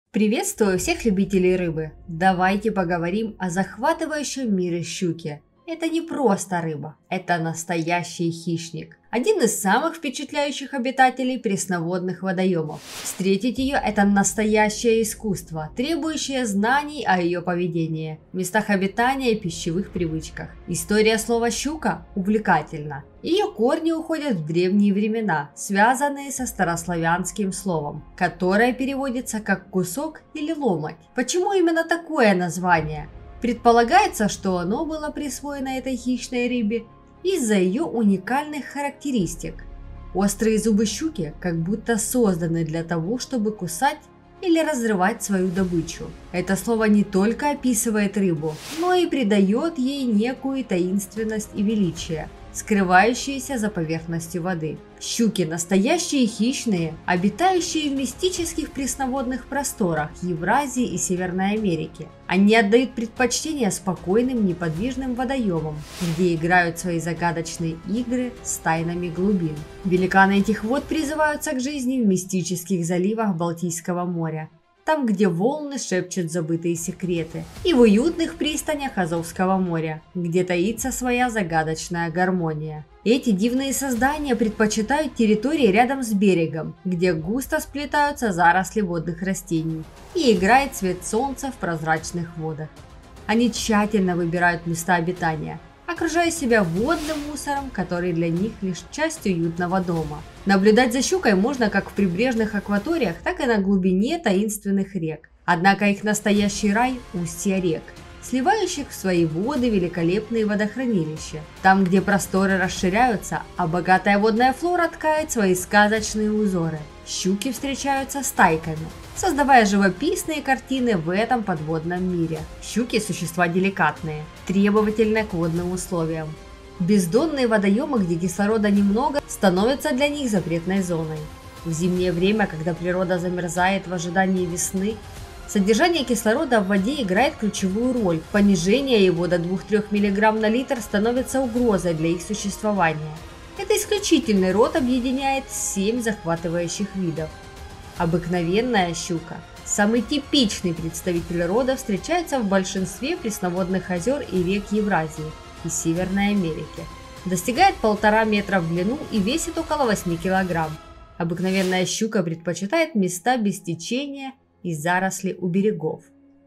Приветствую всех любителей рыбы! Давайте поговорим о захватывающем мире щуки. Это не просто рыба, это настоящий хищник. Один из самых впечатляющих обитателей пресноводных водоемов. Встретить ее – это настоящее искусство, требующее знаний о ее поведении, местах обитания и пищевых привычках. История слова «щука» увлекательна. Ее корни уходят в древние времена, связанные со старославянским словом, которое переводится как «кусок» или «ломоть». Почему именно такое название? Предполагается, что оно было присвоено этой хищной рыбе из-за ее уникальных характеристик. Острые зубы щуки как будто созданы для того, чтобы кусать или разрывать свою добычу. Это слово не только описывает рыбу, но и придает ей некую таинственность и величие, скрывающиеся за поверхностью воды. Щуки – настоящие хищные, обитающие в мистических пресноводных просторах Евразии и Северной Америки. Они отдают предпочтение спокойным неподвижным водоемам, где играют свои загадочные игры с тайнами глубин. Великаны этих вод призываются к жизни в мистических заливах Балтийского моря, там, где волны шепчут забытые секреты, и в уютных пристанях Азовского моря, где таится своя загадочная гармония. Эти дивные создания предпочитают территории рядом с берегом, где густо сплетаются заросли водных растений и играет свет солнца в прозрачных водах. Они тщательно выбирают места обитания, окружая себя водным мусором, который для них лишь часть уютного дома. Наблюдать за щукой можно как в прибрежных акваториях, так и на глубине таинственных рек. Однако их настоящий рай – устья рек, сливающих в свои воды великолепные водохранилища. Там, где просторы расширяются, а богатая водная флора ткает свои сказочные узоры. Щуки встречаются стайками, создавая живописные картины в этом подводном мире. Щуки – существа деликатные, требовательные к водным условиям. Бездонные водоемы, где кислорода немного, становятся для них запретной зоной. В зимнее время, когда природа замерзает в ожидании весны, содержание кислорода в воде играет ключевую роль. Понижение его до 2-3 мг на литр становится угрозой для их существования. Это исключительный род объединяет 7 захватывающих видов. Обыкновенная щука, самый типичный представитель рода, встречается в большинстве пресноводных озер и рек Евразии и Северной Америки. Достигает 1,5 метра в длину и весит около 8 кг. Обыкновенная щука предпочитает места без течения и заросли у берегов.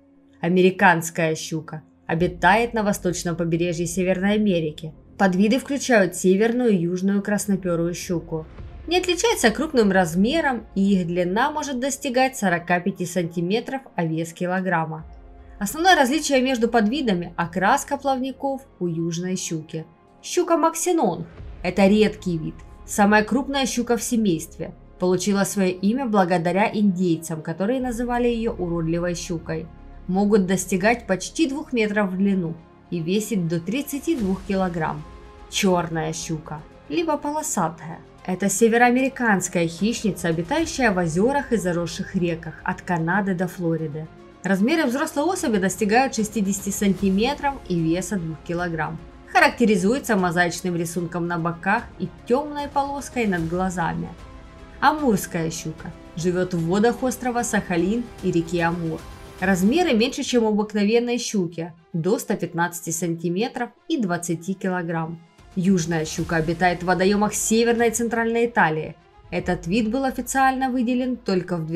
Американская щука обитает на восточном побережье Северной Америки. Подвиды включают северную и южную красноперую щуку. Не отличается крупным размером, и их длина может достигать 45 см, а вес килограмма. Основное различие между подвидами – окраска плавников у южной щуки. Щука максинонг – это редкий вид, самая крупная щука в семействе. Получила свое имя благодаря индейцам, которые называли ее уродливой щукой. Могут достигать почти 2 метров в длину и весить до 32 кг. Черная щука, либо полосатая. Это североамериканская хищница, обитающая в озерах и заросших реках от Канады до Флориды. Размеры взрослой особи достигают 60 см и веса 2 кг. Характеризуется мозаичным рисунком на боках и темной полоской над глазами. Амурская щука живет в водах острова Сахалин и реки Амур. Размеры меньше, чем у обыкновенной щуки, до 115 см и 20 кг. Южная щука обитает в водоемах Северной и Центральной Италии. Этот вид был официально выделен только в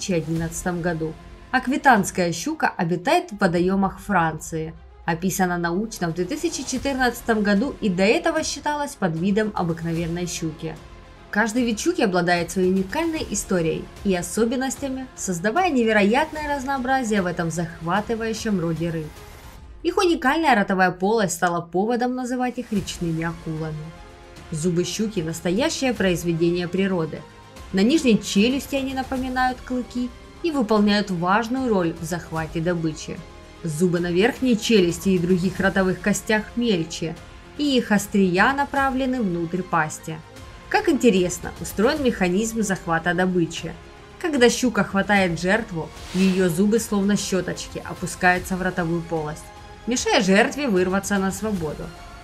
2011 году. Аквитанская щука обитает в водоемах Франции. Описана научно в 2014 году и до этого считалась подвидом обыкновенной щуки. Каждый вид щуки обладает своей уникальной историей и особенностями, создавая невероятное разнообразие в этом захватывающем роде рыб. Их уникальная ротовая полость стала поводом называть их речными акулами. Зубы щуки – настоящее произведение природы. На нижней челюсти они напоминают клыки и выполняют важную роль в захвате добычи. Зубы на верхней челюсти и других ротовых костях мельче, и их острия направлены внутрь пасти. Как интересно устроен механизм захвата добычи. Когда щука хватает жертву, ее зубы словно щеточки опускаются в ротовую полость, мешая жертве вырваться на свободу.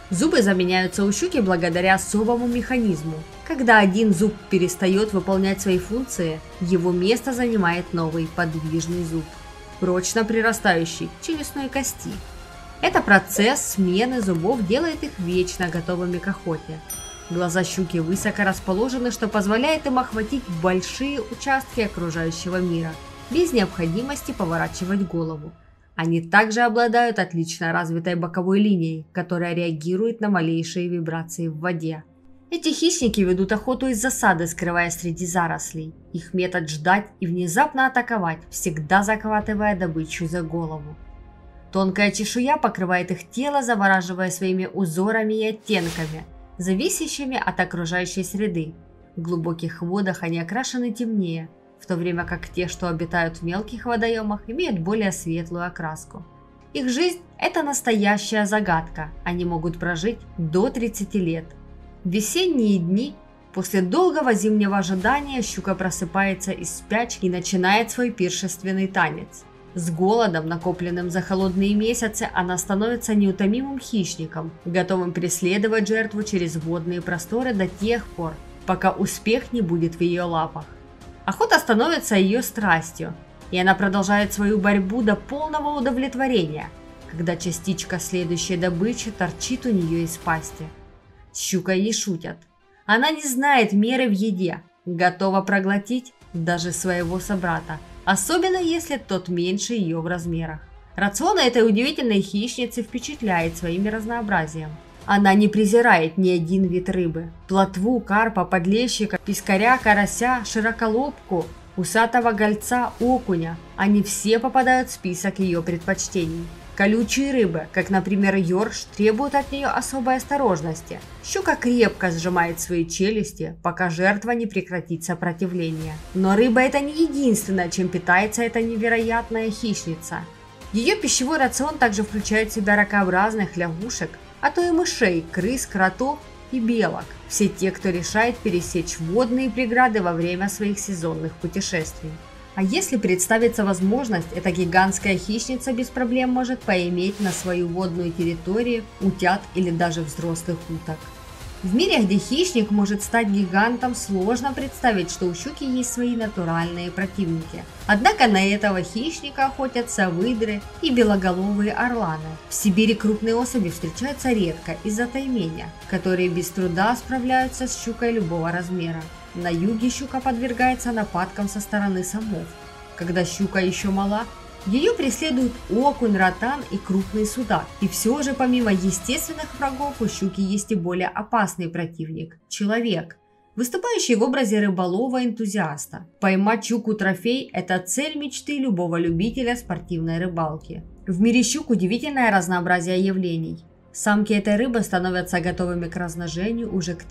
Зубы заменяются у щуки благодаря особому механизму. Когда один зуб перестает выполнять свои функции, его место занимает новый подвижный зуб, прочно прирастающий к челюстной кости. Это процесс смены зубов делает их вечно готовыми к охоте. Глаза щуки высоко расположены, что позволяет им охватить большие участки окружающего мира, без необходимости поворачивать голову. Они также обладают отлично развитой боковой линией, которая реагирует на малейшие вибрации в воде. Эти хищники ведут охоту из засады, скрываясь среди зарослей. Их метод ждать и внезапно атаковать, всегда захватывая добычу за голову. Тонкая чешуя покрывает их тело, завораживая своими узорами и оттенками, зависящими от окружающей среды. В глубоких водах они окрашены темнее, в то время как те, что обитают в мелких водоемах, имеют более светлую окраску. Их жизнь – это настоящая загадка, они могут прожить до 30 лет. В весенние дни, после долгого зимнего ожидания, щука просыпается из спячки и начинает свой пиршественный танец. С голодом, накопленным за холодные месяцы, она становится неутомимым хищником, готовым преследовать жертву через водные просторы до тех пор, пока успех не будет в ее лапах. Охота становится ее страстью, и она продолжает свою борьбу до полного удовлетворения, когда частичка следующей добычи торчит у нее из пасти. С щукой не шутят. Она не знает меры в еде, готова проглотить даже своего собрата, особенно если тот меньше ее в размерах. Рацион этой удивительной хищницы впечатляет своим разнообразием. Она не презирает ни один вид рыбы. Плотву, карпа, подлещика, пескаря, карася, широколобку, усатого гольца, окуня. Они все попадают в список ее предпочтений. Колючие рыбы, как, например, ёрш, требуют от нее особой осторожности. Щука крепко сжимает свои челюсти, пока жертва не прекратит сопротивление. Но рыба – это не единственное, чем питается эта невероятная хищница. Ее пищевой рацион также включает в себя ракообразных лягушек, а то и мышей, крыс, кротов и белок. Все те, кто решает пересечь водные преграды во время своих сезонных путешествий. А если представится возможность, эта гигантская хищница без проблем может поиметь на свою водную территорию утят или даже взрослых уток. В мире, где хищник может стать гигантом, сложно представить, что у щуки есть свои натуральные противники. Однако на этого хищника охотятся выдры и белоголовые орланы. В Сибири крупные особи встречаются редко из-за таймения, которые без труда справляются с щукой любого размера. На юге щука подвергается нападкам со стороны самов. Когда щука еще мала, ее преследуют окунь, ротан и крупный судак. И все же, помимо естественных врагов, у щуки есть и более опасный противник – человек, выступающий в образе рыболова-энтузиаста. Поймать щуку-трофей – это цель мечты любого любителя спортивной рыбалки. В мире щук удивительное разнообразие явлений. Самки этой рыбы становятся готовыми к размножению уже к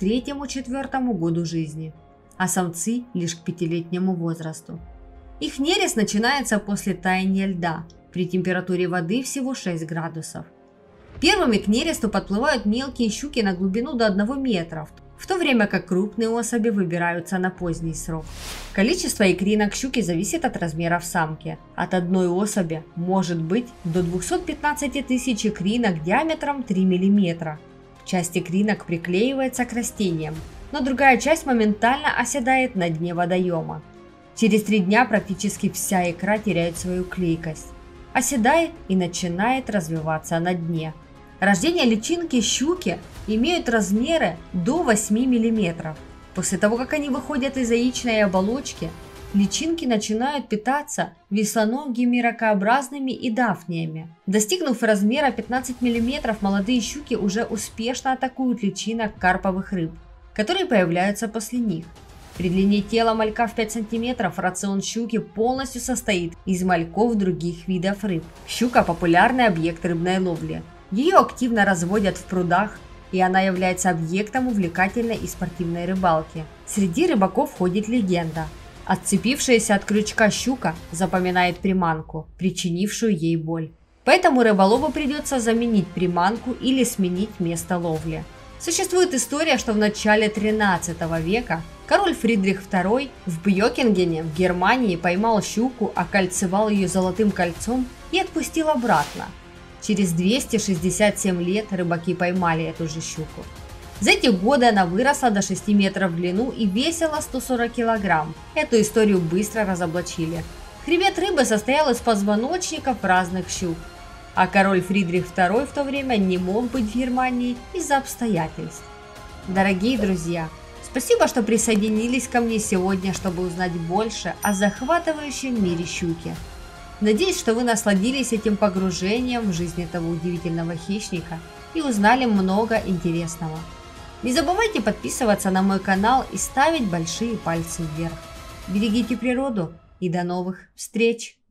3-4 году жизни, а самцы – лишь к 5-летнему возрасту. Их нерест начинается после таяния льда, при температуре воды всего 6 градусов. Первыми к нересту подплывают мелкие щуки на глубину до 1 метра, в то время как крупные особи выбираются на поздний срок. Количество икринок щуки зависит от размеров самки. От одной особи может быть до 215 тысяч икринок диаметром 3 мм. Часть икринок приклеивается к растениям, но другая часть моментально оседает на дне водоема. Через 3 дня практически вся икра теряет свою клейкость, оседает и начинает развиваться на дне. Рождение личинки щуки имеют размеры до 8 мм. После того, как они выходят из яичной оболочки, личинки начинают питаться веслоногими ракообразными и дафниями. Достигнув размера 15 мм, молодые щуки уже успешно атакуют личинок карповых рыб, которые появляются после них. При длине тела малька в 5 см рацион щуки полностью состоит из мальков других видов рыб. Щука – популярный объект рыбной ловли. Ее активно разводят в прудах, и она является объектом увлекательной и спортивной рыбалки. Среди рыбаков ходит легенда. Отцепившаяся от крючка щука запоминает приманку, причинившую ей боль. Поэтому рыболову придется заменить приманку или сменить место ловли. Существует история, что в начале 13 века король Фридрих II в Бьёкингене в Германии поймал щуку, окольцевал ее золотым кольцом и отпустил обратно. Через 267 лет рыбаки поймали эту же щуку. За эти годы она выросла до 6 метров в длину и весила 140 килограмм. Эту историю быстро разоблачили. Хребет рыбы состоял из позвоночников разных щук. А король Фридрих II в то время не мог быть в Германии из-за обстоятельств. Дорогие друзья, спасибо, что присоединились ко мне сегодня, чтобы узнать больше о захватывающем мире щуки. Надеюсь, что вы насладились этим погружением в жизнь этого удивительного хищника и узнали много интересного. Не забывайте подписываться на мой канал и ставить большие пальцы вверх. Берегите природу и до новых встреч!